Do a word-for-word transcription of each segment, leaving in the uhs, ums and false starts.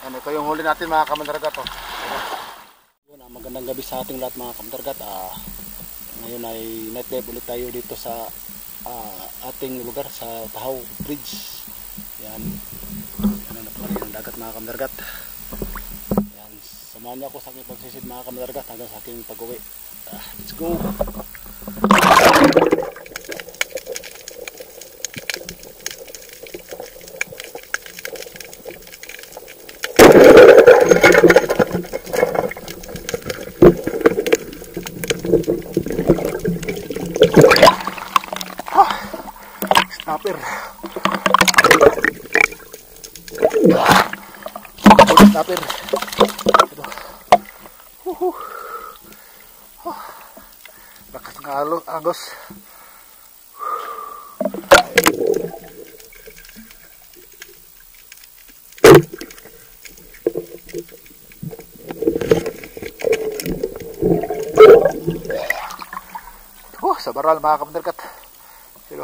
Yan, ito yung huli natin mga kamandargat. Oh. Yun, ah, magandang gabi sa ating lahat mga kamandargat. Ah, ngayon ay night dive ulit tayo dito sa ah, ating lugar sa Tahaw Bridge. Yan. Yan, napakaliit ng dagat mga kamandargat. Yan, samahan niyo ako sa aking pagsisid mga kamandargat hanggang sa aking pag-uwi. Ah, let's go! Snapper. Snapper. Uhuh. Oh. Lakas ng alo, agos. Oh, sa baral mga kamandargat. Silo.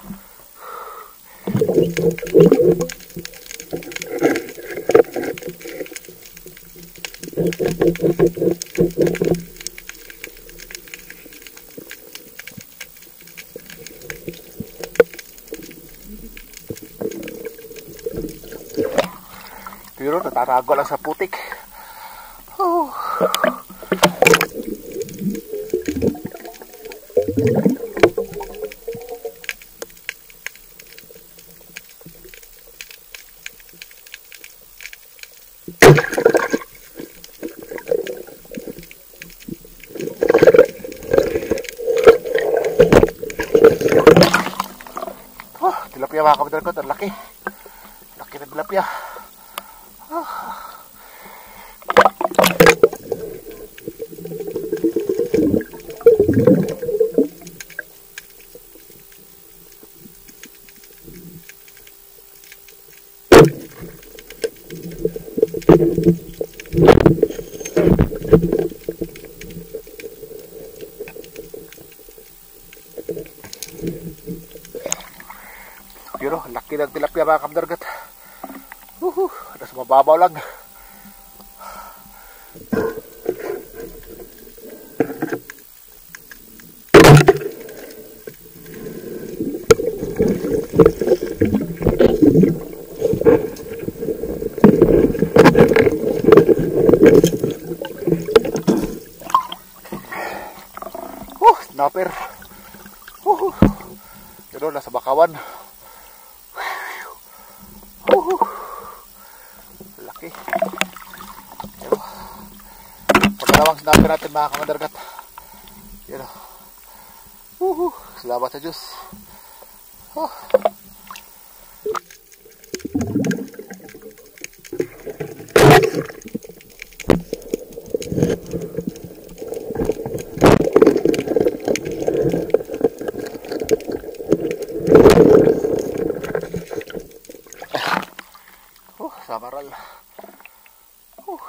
Pero natarago lang sa putik. Oh. Oh, tilapia mga kapital ko, terlaki. Laki na tilapia. Oh. Pero laki ng tilapia mga kamandargat. Uhuh, nasa mababaw lang. Oh, snapper. Uhuh. Pero nasa bakawan. Uhuh. Laki. Pero pagkalawang snapper natin mga kamandargat. Yan o. Uhuh. Salamat sa Diyos. Oh. Oh, samaral. Uh.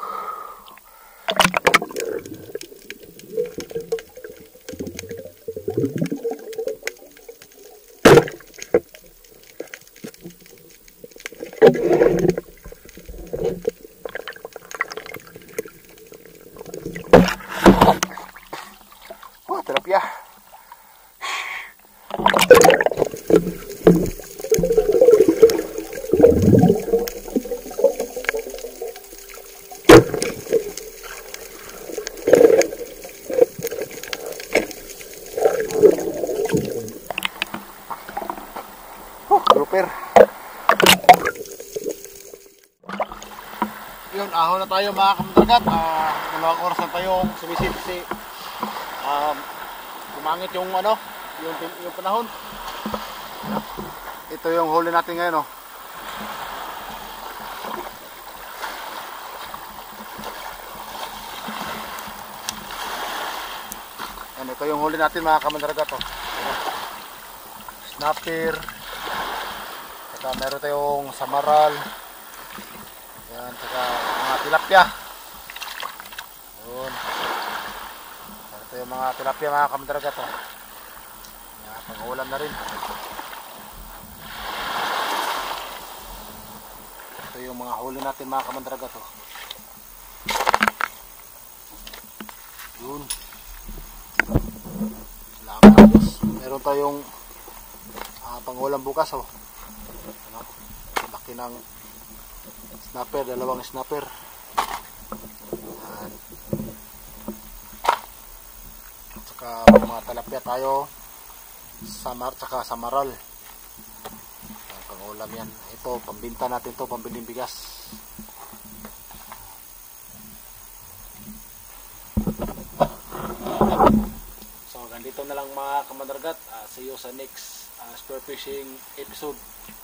Oh, tilapia. Oh, grouper. Yun, ahon na tayo mga kamandargat. Uh, dalawang oras na tayong sumisid kasi um, kumangit yung ano, yung, yung panahon. Ito yung huli natin ngayon, oh. Yan, ito yung huli natin mga kamandargat, oh. Snapper. Saka meron tayong samaral. Yan, saka mga tilapia. Yun. Ito yung mga tilapia mga kamandargat, oh. Yan, pang-ulam na rin. Ito yung mga huli natin mga kamandragat oh. Yun. Salamat Diyos. Meron tayong uh, pangulam bukas oh. Ano? Laki ng snapper, dalawang snapper. Yan. At saka mga talapia tayo. Samar, saka samaral. Yan, pangulam yan. Ito, pambinta natin to, pambiling bigas. So, ganito na lang mga kamandragat. Uh, see you sa next uh, spear fishing episode.